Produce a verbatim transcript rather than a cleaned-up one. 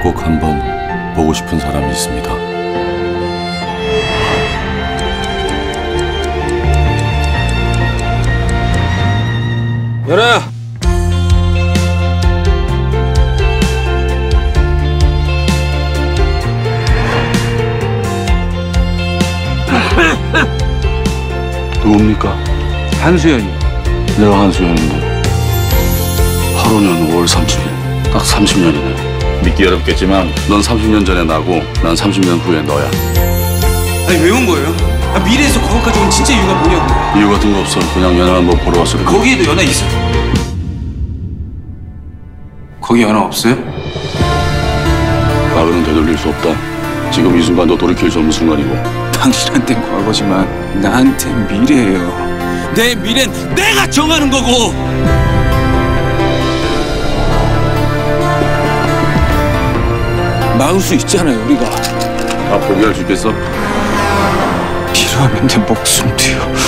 꼭 한번 보고 싶은 사람이 있습니다. 열아! 누굽니까? 한수연이. 내가 한수연인데 하루는 오월 삼십일, 딱 삼십 년이네. 믿기 어렵겠지만 넌 삼십 년 전에 나고 난 삼십 년 후에 너야. 아니 왜 온 거예요? 아, 미래에서 과거까지 온 진짜 이유가 뭐냐고요? 이유 같은 거 없어. 그냥 연애 한번 보러 왔어. 거기에도 연애 있어요? 거기 연애 없어요? 과거는 되돌릴 수 없다. 지금 이 순간도 돌이킬 수 없는 순간이고. 당신한텐 과거지만 나한텐 미래예요. 내 미래는 내가 정하는 거고. 막을 수 있잖아요, 우리가. 다 포기할 수 있겠어? 필요하면 내 목숨 뒤요.